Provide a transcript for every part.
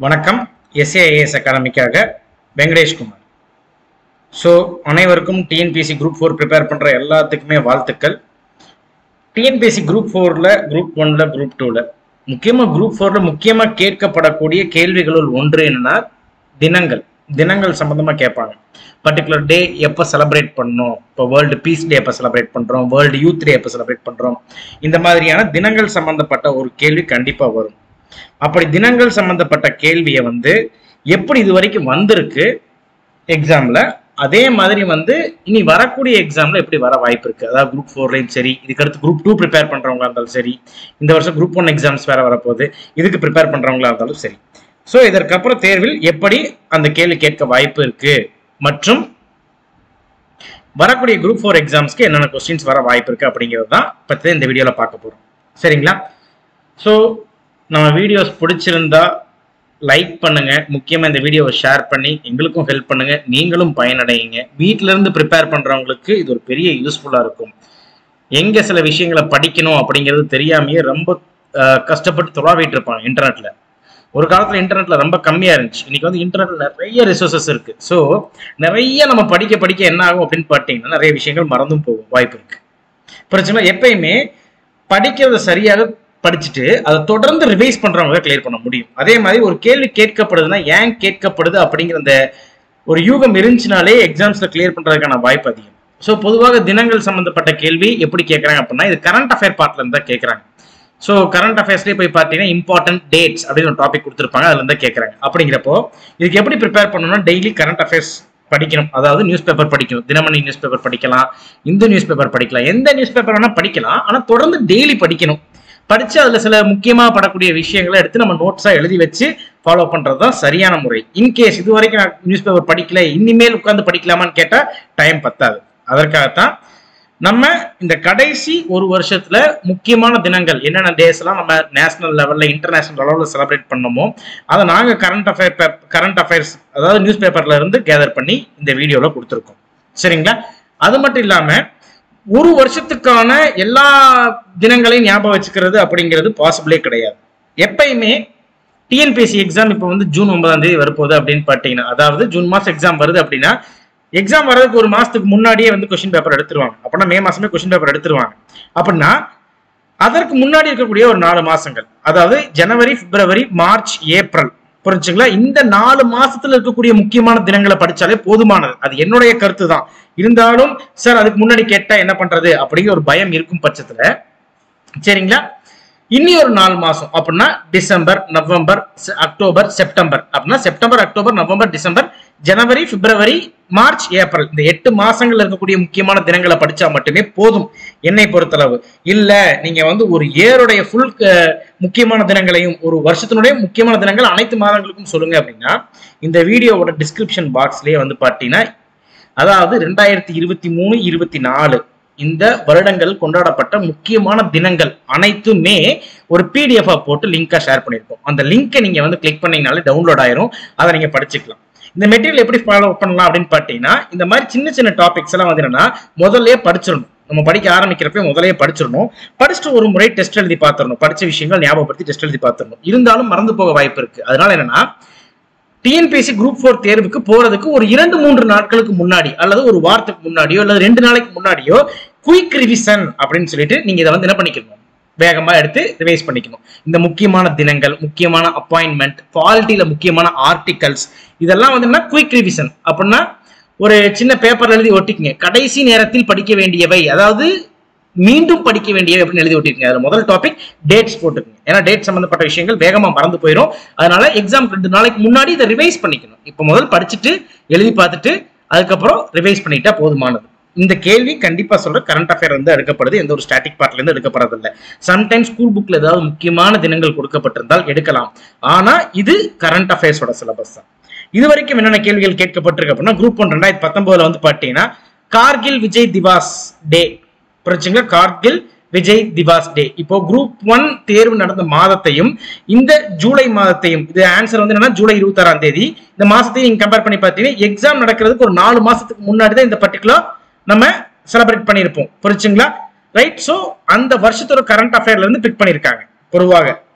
வணக்கம். SAIS அகாடமிக்காக Venkatesh Kumar. So அனைவருக்கும் டிஎன்பிஎஸ்சி குரூப் 4 ப்ரிப்பேர் பண்ணுற எல்லாத்துக்குமே வாழ்த்துக்கள். டிஎன்பிஎஸ்சி குரூப் 4ல் குரூப் 1ல் குரூப் 2ல் முக்கியமாக குரூப் 4ல் முக்கியமாக கேட்கப்படக்கூடிய கேள்விகளுள் ஒன்று என்னன்னா தினங்கள் சம்மந்தமாக கேட்பாங்க. பர்டிகுலர் டே எப்போ செலிப்ரேட் பண்ணணும், இப்போ வேர்ல்டு பீஸ் டே எப்போ செலிப்ரேட் பண்ணுறோம், வேர்ல்டு யூத் டே எப்போ செலிப்ரேட் பண்ணுறோம், இந்த மாதிரியான தினங்கள் சம்மந்தப்பட்ட ஒரு கேள்வி கண்டிப்பாக வரும். அப்படி தினங்கள் சம்பந்தப்பட்ட கேள்வியை எப்படி இது வரைக்கும் வந்திருக்கு எக்ஸாம்ல, அதே மாதிரி இனி வரக்கூடிய எக்ஸாம்ல எப்படி வர வாய்ப்பு இருக்கு. அதாவது குரூப் 4லையும் சரி, இதுக்கு அடுத்து குரூப் 2 ப்ரிப்பேர் பண்றவங்களா இருந்தாலும் சரி, இந்த வருஷம் குரூப் 1 எக்ஸாம்ஸ் வேற வரப்போகுது, இதுக்கு ப்ரிப்பேர் பண்றவங்களா இருந்தாலும் சரி. ஸோ இதற்கப்புறம் தேர்வில் எப்படி அந்த கேள்வி கேட்க வாய்ப்பு இருக்கு மற்றும் வரக்கூடிய குரூப் 4 எக்ஸாம்ஸ்க்கு என்னென்ன கொஸ்டின்ஸ் வர வாய்ப்பு இருக்கு அப்படிங்கிறது தான் பற்றி இந்த வீடியோல பார்க்க போறோம். சரிங்களா? ஸோ நம்ம வீடியோஸ் பிடிச்சிருந்தா லைக் பண்ணுங்க, முக்கியமாக இந்த வீடியோவை ஷேர் பண்ணி எங்களுக்கும் ஹெல்ப் பண்ணுங்க, நீங்களும் பயனடையுங்க. வீட்டில இருந்து ப்ரிப்பேர் பண்றவங்களுக்கு இது ஒரு பெரிய யூஸ்ஃபுல்லா இருக்கும். எங்க சில விஷயங்களை படிக்கணும் அப்படிங்கிறது தெரியாமையே ரொம்ப கஷ்டப்பட்டு தொலைவிட்டு இருப்பாங்க இன்டர்நெட்ல. ஒரு காலத்துல இன்டர்நெட்ல ரொம்ப கம்மியா இருந்துச்சு. இன்னைக்கு இன்டர்நெட்ல நிறைய ரிசோர்சஸ் இருக்கு. ஸோ நிறைய நம்ம படிக்க என்ன ஆகும் அப்படின்னு பார்த்தீங்கன்னா நிறைய விஷயங்கள் மறந்தும் போகும் வாய்ப்பு இருக்கு. பிரச்சனை எப்பயுமே படிக்கிறத சரியாக படிச்சுட்டு அதை தொடர்ந்து ரிவைஸ் பண்றவங்க கிளியர் பண்ண முடியும். அதே மாதிரி ஒரு கேள்வி கேட்கப்படுதுன்னா ஏன் கேட்கப்படுது அப்படிங்கிற அந்த ஒரு யூகம் இருந்துச்சுனாலே எக்ஸாம்ஸ்ல கிளியர் பண்றதுக்கான வாய்ப்பு அதிகம். ஸோ பொதுவாக தினங்கள் சம்பந்தப்பட்ட கேள்வி எப்படி கேட்கறாங்க அப்படின்னா இது கரண்ட் அஃபேர் பார்ட்ல இருந்தா கேட்கறாங்க. ஸோ கரண்ட் அஃபேர்ஸ்லேயே போய் பார்த்தீங்கன்னா இம்பார்ட்டன்ட் டேட்ஸ் அப்படின்னு ஒரு டாபிக் கொடுத்துருப்பாங்க, அதுல இருந்தா கேட்கறாங்க. அப்படிங்கிறப்போ இதுக்கு எப்படி ப்ரிப்பேர் பண்ணணும்னா டெய்லி கரண்ட் அஃபேர்ஸ் படிக்கணும். அதாவது நியூஸ் பேப்பர் படிக்கணும், தினமணி நியூஸ் பேப்பர் படிக்கலாம், இந்த நியூஸ் பேப்பர் படிக்கலாம், எந்த நியூஸ் பேப்பர் வேணா படிக்கலாம். ஆனால் தொடர்ந்து டெய்லி படிக்கணும். படிச்சு அதுல சில முக்கியமா படக்கூடிய விஷயங்களை எடுத்து நம்ம நோட்ஸா எழுதி வச்சு ஃபாலோ பண்றதுதான் சரியான முறை. இன்கேஸ் இது வரைக்கும் நான் நியூஸ் பேப்பர் படிக்கல, இனிமேல் உட்கார்ந்து படிக்கலாமான்னு கேட்டா டைம் பத்தாது. அதற்காகத்தான் நம்ம இந்த கடைசி ஒரு வருஷத்துல முக்கியமான தினங்கள் என்னென்ன டேஸ் எல்லாம் நம்ம நேஷனல் லெவல்ல இன்டர்நேஷனல் லெவல்ல செலிப்ரேட் பண்ணமோ அதை நாங்க கரண்ட் அஃபேர்ஸ் அதாவது நியூஸ் பேப்பர்ல இருந்து கேதர் பண்ணி இந்த வீடியோல கொடுத்துருக்கோம். சரிங்களா? அது மட்டும் இல்லாம ஒரு வருஷத்துக்கான எல்லா தினங்களையும் ஞாபகம் வச்சுக்கிறது அப்படிங்கிறது பாசிபிளே கிடையாது. எப்பயுமே டிஎன்பிஎஸ்சி எக்ஸாம் இப்போ ஜூன் 9ஆம் தேதி வரப்போகுது அப்படின்னு பார்த்தீங்கன்னா, அதாவது ஜூன் மாசம் எக்ஸாம் வருது அப்படின்னா எக்ஸாம் வர்றதுக்கு ஒரு மாசத்துக்கு முன்னாடியே கொஸ்டின் பேப்பர் எடுத்துருவாங்க. அப்படின்னா மே மாசமே கொஸ்டின் பேப்பர் எடுத்துருவாங்க. அப்படின்னா அதற்கு முன்னாடி இருக்கக்கூடிய ஒரு 4 மாசங்கள், அதாவது ஜனவரி, பிப்ரவரி, மார்ச், ஏப்ரல், புரிஞ்சுங்களா? இந்த 4 மாசத்துல இருக்கக்கூடிய முக்கியமான தினங்களை படிச்சாலே போதுமானது. அது என்னுடைய கருத்து தான். இருந்தாலும் சார் அதுக்கு முன்னாடி கேட்டா என்ன பண்றது அப்படிங்கிற ஒரு பயம் இருக்கும் பட்சத்துல, சரிங்களா, இன்னி ஒரு 4 மாசம் அப்படின்னா டிசம்பர், நவம்பர், அக்டோபர், செப்டம்பர் அப்படின்னா செப்டம்பர், அக்டோபர், நவம்பர், டிசம்பர், ஜனவரி, பிப்ரவரி, மார்ச், ஏப்ரல், இந்த 8 மாசங்கள்ல இருக்கக்கூடிய முக்கியமான தினங்களை படிச்சா மட்டுமே போதும் என்னை பொறுத்தளவு. இல்ல நீங்க ஒரு இயருடைய ஃபுல் முக்கியமான தினங்களையும் ஒரு வருஷத்தினுடைய முக்கியமான தினங்கள் அனைத்து மாதங்களுக்கும் சொல்லுங்க அப்படின்னா இந்த வீடியோவோட டிஸ்கிரிப்ஷன் பாக்ஸ்லயே பாத்தீங்கன்னா, அதாவது 2023, 24 இந்த வருடங்கள் கொண்டாடப்பட்ட முக்கியமான தினங்கள் அனைத்துமே ஒரு PDF போட்டு லிங்கா ஷேர் பண்ணிருக்கோம். அந்த லிங்கை நீங்க கிளிக் பண்ணீங்கனாலே டவுன்லோட் ஆயிரும். அதை நீங்க படிச்சுக்கலாம். இந்த மெட்டீரியல் எப்படி ஃபாலோ பண்ணலாம் அப்படின்னு பாத்தீங்கன்னா, இந்த மாதிரி சின்ன டாபிக்ஸ் எல்லாம் என்னன்னா முதல்ல படிச்சிடணும். நம்ம படிக்க ஆரம்பிக்கிறப்ப முதலே படிச்சிடணும். படிச்சுட்டு ஒரு முறை டெஸ்ட் எழுதி பார்த்துடணும். படிச்ச விஷயங்கள் ஞாபகப்படுத்தி டெஸ்ட் எழுதி பார்த்துடணும். இருந்தாலும் மறந்து போக வாய்ப்பு இருக்கு. அதனால என்னன்னா டிஎன்பிஎஸ்சி குரூப் 4 தேர்வுக்கு போறதுக்கு ஒரு 2-3 நாட்களுக்கு முன்னாடி அல்லது ஒரு வாரத்துக்கு முன்னாடியோ அல்லது 2 நாளைக்கு முன்னாடியோ குயிக் ரிவிஷன் அப்படின்னு சொல்லிட்டு நீங்க இதை என்ன பண்ணிக்கணும், வேகமா எடுத்து ரிவைஸ் பண்ணிக்கணும். இந்த முக்கியமான தினங்கள், முக்கியமான அப்பாயின்மெண்ட், பாலிட்டியில முக்கியமான ஆர்டிகல்ஸ், இதெல்லாம் குயிக் ரிவிஷன் அப்படின்னா ஒரு சின்ன பேப்பர்ல எழுதி ஒட்டிக்குங்க. கடைசி நேரத்தில் படிக்க வேண்டியவை, அதாவது மீண்டும் படிக்க வேண்டியவை அப்படின்னு எழுதி ஒட்டிருக்கீங்க. அதுல முதல் டாபிக் டேட்ஸ் போட்டுருங்க. ஏன்னா டேட் சம்பந்தப்பட்ட விஷயங்கள் வேகமா மறந்து போயிடும். அதனால எக்ஸாம் 2 நாளைக்கு முன்னாடி இதை ரிவைஸ் பண்ணிக்கணும். இப்ப முதல் படிச்சுட்டு எழுதி பார்த்துட்டு அதுக்கப்புறம் ரிவைஸ் பண்ணிட்டா போதுமானது. இந்த கேள்வி கண்டிப்பா சொல்ற கரண்ட் அஃபேர் எடுக்கப்படுது, எந்த ஒரு ஸ்டாட்டிக் பார்ட்ல இருந்து எடுக்கப்படுறதில்லை. சம்டைம்ஸ் ஸ்கூல் புக்ல ஏதாவது முக்கியமான தினங்கள் கொடுக்கப்பட்டிருந்தால் எடுக்கலாம். ஆனா இது கரண்ட் அஃபேர்ஸோட சிலபஸ் தான். இது வரைக்கும் என்னென்ன கேள்விகள் கேட்கப்பட்டிருக்கு அப்படின்னா குரூப் 1 2019 பாத்தீங்கன்னா கார்கில் விஜய் திவாஸ் டே, புரிஞ்சுங்களா? கார்கில் விஜய் திவாஸ் டே. இப்போ குரூப் 1 தேர்வு நடந்த மாதத்தையும் இந்த ஜூலை மாதத்தையும், இது ஆன்சர் என்னன்னா ஜூலை 26ஆம் தேதி, இந்த மாசத்தையும் நீங்க கம்பேர் பண்ணி பார்த்தீங்கன்னா எக்ஸாம் நடக்கிறதுக்கு ஒரு 4 மாசத்துக்கு முன்னாடி தான் இந்த பர்டிகுலர் நம்ம செலிப்ரேட் பண்ணியிருப்போம். புரிஞ்சுங்களா? ரைட். ஸோ அந்த வருஷத்தோட கரண்ட் அஃபேர்ல இருந்து பிக் பண்ணியிருக்காங்க பொதுவாக.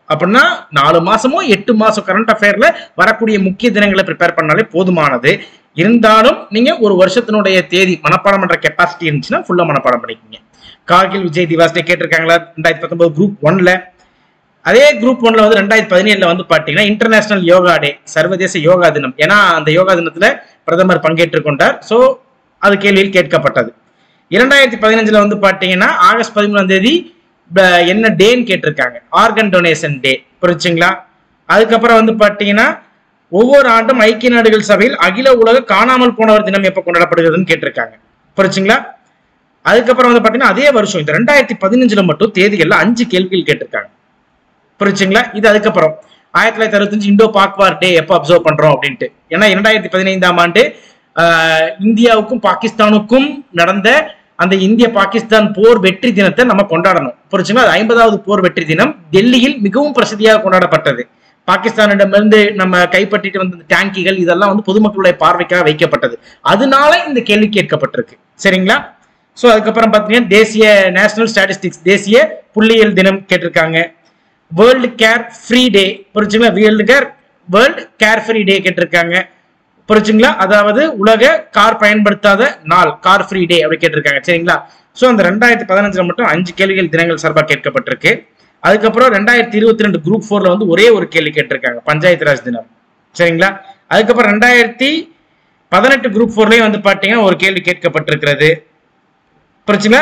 அப்படின்னா 4 மாசமோ 8 மாசம் கரண்ட் அஃபேர்ல வரக்கூடிய முக்கிய தினங்களை ப்ரிப்பேர் பண்ணாலே போதுமானது. இருந்தாலும் நீங்க ஒரு வருஷத்தினுடைய தேதி மனப்பாடம் பண்ற கெப்பாசிட்டி இருந்துச்சுன்னா ஃபுல்லா மனப்பாடம் பண்ணிக்கோங்க. கார்கில் விஜய் திவாஸ் டே கேட்டிருக்காங்களா 2019 குரூப் 1ல. அதே குரூப் 1ல வந்து 2017ல வந்து பாத்தீங்கன்னா இன்டர்நேஷனல் யோகா டே, சர்வதேச யோகா தினம். ஏன்னா அந்த யோகா தினத்துல பிரதமர் பங்கேற்றுக் கொண்டார். சோ அது கேள்வியில் கேட்கப்பட்டது. 2015ல வந்து பாத்தீங்கன்னா ஆகஸ்ட் 13ஆம் தேதி என்ன டேன்னு கேட்டிருக்காங்க, ஆர்கன் டொனேஷன் டே. புரிச்சுங்களா? அதுக்கப்புறம் வந்து பாத்தீங்கன்னா ஒவ்வொரு ஆண்டும் ஐக்கிய நாடுகள் சபையில் அகில உலக காணாமல் போனவர் தினம் எப்ப கொண்டாடப்படுகிறதுன்னு கேட்டிருக்காங்க. புரிச்சுங்களா? அதுக்கப்புறம் வந்து பாத்தீங்கன்னா அதே வருஷம் இந்த 2015ல மட்டும் தேதிகள்ல 5 கேள்விகள் கேட்டிருக்காங்க. புரிச்சுங்களா? இது அதுக்கப்புறம் 1965 இண்டோ பாக் வார் டே எப்ப அப்சர்வ் பண்றோம் அப்படின்ட்டு. ஏன்னா 2015ஆம் ஆண்டு இந்தியாவுக்கும் பாகிஸ்தானுக்கும் நடந்த அந்த இந்திய பாகிஸ்தான் போர் வெற்றி தினத்தை நம்ம கொண்டாடணும். புரிச்சுங்களா? அது 50வது போர் வெற்றி தினம் டெல்லியில் மிகவும் பிரசித்தியாக கொண்டாடப்பட்டது. பாகிஸ்தானிடமிருந்து நம்ம கைப்பற்றிட்டு வந்த டேங்கிகள் இதெல்லாம் வந்து பொதுமக்களுடைய பார்வைக்காக வைக்கப்பட்டது. அதனால இந்த கேள்வி கேட்கப்பட்டிருக்கு. சரிங்களா? சோ அதுக்கப்புறம் பாத்தீங்கன்னா தேசிய நேஷனல் ஸ்டாட்டிஸ்டிக்ஸ், தேசிய புள்ளியியல் தினம் கேட்டிருக்காங்க. World car free day. புரிச்சுங்களா? வேர்ல்டு கேர் ஃப்ரீ டே கேட்டிருக்காங்க. புரிச்சுங்களா? அதாவது உலக கார் பயன்படுத்தாத நாள், கார் ஃப்ரீ டே அப்படி கேட்டிருக்காங்க. சரிங்களா? சோ அந்த 2015ல மட்டும் 5 கேள்விகள் தினங்கள் சார்பாக கேட்கப்பட்டிருக்கு. அதுக்கப்புறம் 2022 குரூப் 4ல வந்து ஒரே ஒரு கேள்வி கேட்டிருக்காங்க, பஞ்சாயத்து ராஜ் தினம். சரிங்களா? அதுக்கப்புறம் 2018 குரூப் 4லயும் வந்து பாத்தீங்கன்னா ஒரு கேள்வி கேட்கப்பட்டிருக்கிறது. புரிச்சுங்களா?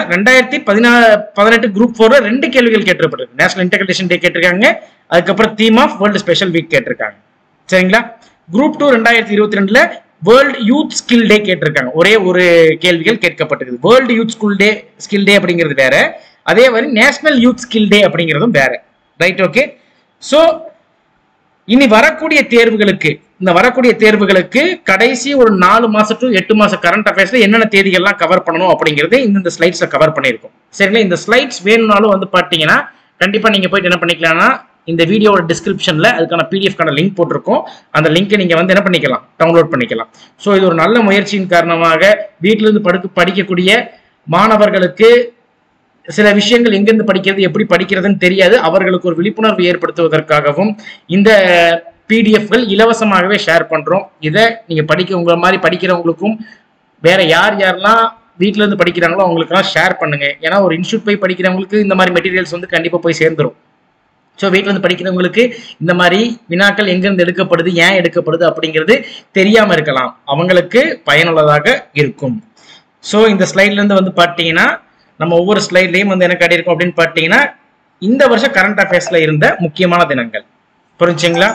2018 குரூப் 4ல 2 கேள்விகள் கேட்கப்பட்டிருக்கு. நேஷனல் இன்டகிரேஷன் டே கேட்டிருக்காங்க. அதுக்கப்புறம் theme of world special week கேட்டிருக்காங்க. சரிங்களா? குரூப் 2 2022ல வேர்ல்டு யூத் ஸ்கில் டே கேட்டிருக்காங்க. ஒரே ஒரு கேள்விகள் கேட்கப்பட்டிருக்கு. வேர்ல்டு யூத் ஸ்கில் டே அப்படிங்கிறது வேற, அதே மாதிரி நேஷனல் யூத் ஸ்கில் டே அப்படிங்கிறதும் வேற. ரைட்? ஓகே. சோ இனி வரக்கூடிய தேர்வுகளுக்கு கடைசி ஒரு 4 மாசம் டு 8 மாசம் கரண்ட் அஃபேர்ஸ்ல என்னென்ன தேதிகள்லாம் கவர் பண்ணணும் அப்படிங்கறது இந்த ஸ்லைட்ஸ்ல கவர் பண்ணிருக்கோம். சரிங்களா? இந்த ஸ்லைட்ஸ் வேணும்னாலும் வந்து பாத்தீங்கன்னா கண்டிப்பா நீங்க போயிட்டு என்ன பண்ணிக்கலாம்னா இந்த வீடியோட டிஸ்கிரிப்ஷன்ல அதுக்கான PDF கான லிங்க் போட்டிருக்கோம். அந்த லிங்கை நீங்க வந்து என்ன பண்ணிக்கலாம், டவுன்லோட் பண்ணிக்கலாம். சோ இது ஒரு நல்ல முயற்சியின் காரணமாக வீட்டில இருந்து படிக்கக்கூடிய மாணவர்களுக்கு சில விஷயங்கள் எங்கிருந்து படிக்கிறது, எப்படி படிக்கிறதுன்னு தெரியாது, அவர்களுக்கு ஒரு விழிப்புணர்வு ஏற்படுத்துவதற்காகவும் இந்த PDFகள் இலவசமாகவே ஷேர் பண்றோம். இதை நீங்க உங்களை மாதிரி படிக்கிறவங்களுக்கும் வேற யாரெல்லாம் வீட்டுல இருந்து படிக்கிறாங்களோ அவங்களுக்கெல்லாம் ஷேர் பண்ணுங்க. ஏன்னா ஒரு இன்ஸ்டியூட் போய் படிக்கிறவங்களுக்கு இந்த மாதிரி மெட்டீரியல்ஸ் வந்து கண்டிப்பா போய் சேர்ந்துரும். ஸோ வீட்டில் வந்து படிக்கிறவங்களுக்கு இந்த மாதிரி வினாக்கள் எங்கிருந்து எடுக்கப்படுது, ஏன் எடுக்கப்படுது அப்படிங்கிறது தெரியாம இருக்கலாம், அவங்களுக்கு பயனுள்ளதாக இருக்கும். ஸோ இந்த ஸ்லைட்ல இருந்து வந்து பார்த்தீங்கன்னா நம்ம ஒவ்வொரு ஸ்லைட்லையும் வந்து என்ன காட்டியிருக்கோம் அப்படின்னு பார்த்தீங்கன்னா இந்த வருஷம் கரண்ட் அஃபேர்ஸ்ல இருந்த முக்கியமான தினங்கள். புரிஞ்சுங்களா?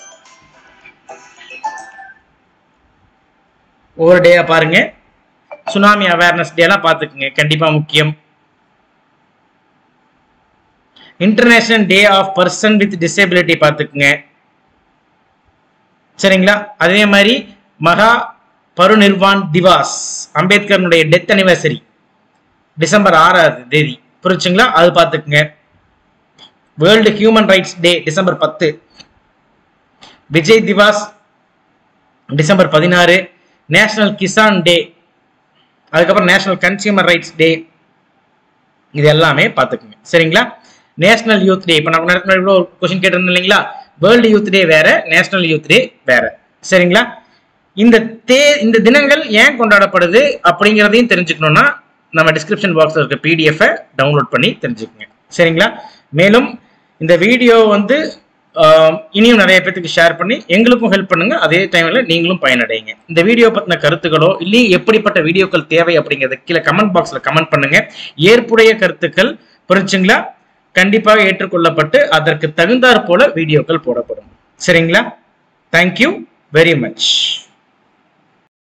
ஒவ்வொரு டேயா பாருங்க. சுனாமி அவேர்னஸ் டேலாம் பார்த்துக்குங்க, கண்டிப்பா முக்கியம். International day of person with disability பார்த்துக்குங்க. சரிங்களா? அதே மாதிரி மகா பருநிர்வான் திவாஸ், அம்பேத்கருடைய டெத் அனிவர்சரி டிசம்பர் 6ஆம் தேதி. புரிச்சுங்களா? அது பார்த்துக்குங்க. World human rights day December 10. Vijay Diwas December 16. National Kisan day, அதுக்கப்புறம் நேஷனல் கன்சியூமர் ரைட்ஸ் டே, இது எல்லாமே பார்த்துக்குங்க. சரிங்களா? நேஷனல் யூத் டே, இப்போ நான் ஒரு கொஸ்டின் கேட்டிருந்தேன் இல்லைங்களா, வேர்ல்டு யூத் டே வேற, நேஷனல் யூத் டே வேற. சரிங்களா? இந்த தினங்கள் ஏன் கொண்டாடப்படுது அப்படிங்கிறதையும் தெரிஞ்சுக்கணும்னா நம்ம டிஸ்கிரிப்ஷன் பாக்ஸ்ல இருக்க PDF டவுன்லோட் பண்ணி தெரிஞ்சுக்கோங்க. சரிங்களா? மேலும் இந்த வீடியோ வந்து இனியும் நிறைய பேருக்கு ஷேர் பண்ணி எங்களுக்கும் ஹெல்ப் பண்ணுங்க, அதே டைம்ல நீங்களும் பயனடைங்க. இந்த வீடியோ பத்தின கருத்துக்களோ இல்லை எப்படிப்பட்ட வீடியோக்கள் தேவை அப்படிங்கறத கீழே கமெண்ட் பாக்ஸ்ல கமெண்ட் பண்ணுங்க. ஏற்புடைய கருத்துக்கள், புரிச்சுங்களா, கண்டிப்பாக ஏற்றுக்கொள்ளப்பட்டு அதற்கு தகுந்தாற் போல வீடியோக்கள் போடப்படும். சரிங்களா? Thank you very much.